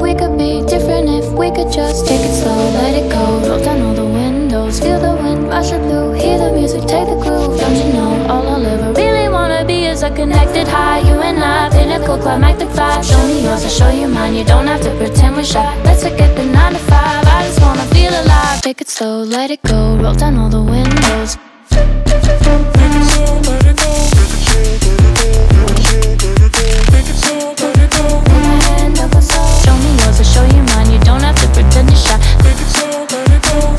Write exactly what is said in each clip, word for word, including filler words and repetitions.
we could be different if we could just take it slow, let it go. Roll down all the windows, feel the wind rushing through, hear the music, take the groove. Don't you know, all I'll ever really wanna be is a connected high. You and I, Pinnacle, climactic vibe. Show me yours, I'll show you mine. You don't have to pretend we're shy. Let's forget the nine to five, I just wanna feel alive. Take it slow, let it go, roll down all the windows. Show me yours, I'll show you mine. You don't have to pretend you're shy. Take it slow, let it go.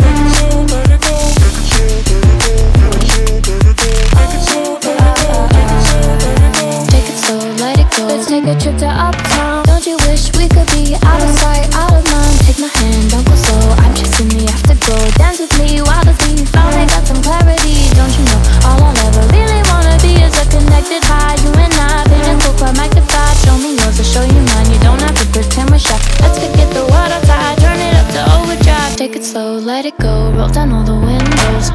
Let's take a trip to uptown. Don't you wish we could be out of sight, out of mind? Take my hand, don't go slow, I'm chasing the afterglow. Dance with me while the beat finally got some clarity. Don't you know, all I'll ever really wanna be is a connected high. You and I, Pinnacle, climactic vibe. Show me yours, I'll show you mine. You don't have to pretend we're shy. Let's forget the world outside, turn it up to overdrive. Take it slow, let it go, roll down all the windows.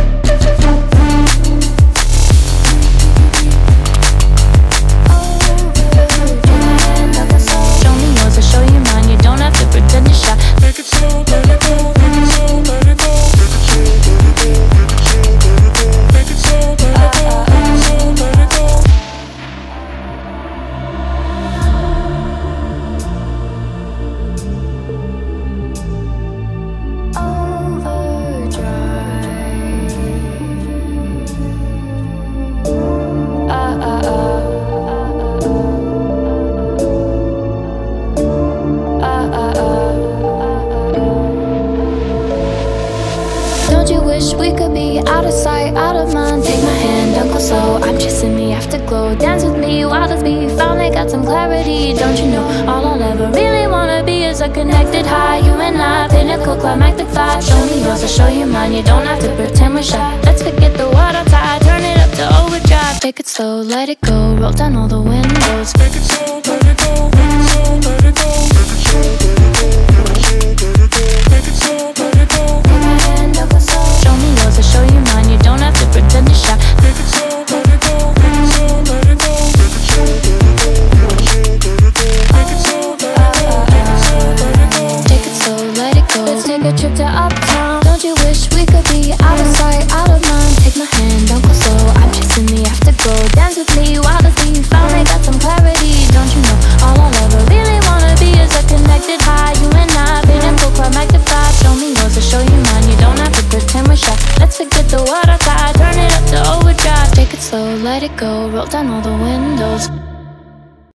Don't you wish we could be out of sight, out of mind? Take my hand, don't go slow, I'm chasing the afterglow. Dance with me while the beat finally got some clarity. Don't you know, all I'll ever really wanna be is a connected high. You and I, Pinnacle, climactic vibe. Show me yours, I'll show you mine. You don't have to pretend we're shy. Let's forget the world outside, turn it up to overdrive. Take it slow, let it go, roll down all the windows. Take it slow, let it go, let it slow, let it go. Take it slow, let it go, let it slow, let it go. Take it slow, let it go. Show me yours, I'll show you mine. You don't have to pretend you're shy. Take it slow, let it go, let it slow, let it go. Take it slow, let it go, let it slow, let it go. Take it slow, let it go, take it slow, let it go. Take it slow, let it go. Let's take a trip to uptown. Don't you wish we could be out of sight, out of mind? Take my hand, don't go slow, I'm chasing the afterglow. Dance with me while the beat finally got some clarity. Don't you know, all I'll ever really wanna be is a connected high. You and I, Pinnacle, climactic vibe. Show me yours, I'll show you mine. You don't have to pretend we're shy. Let's forget the world outside, turn it up to overdrive. Take it slow, let it go, roll down all the windows.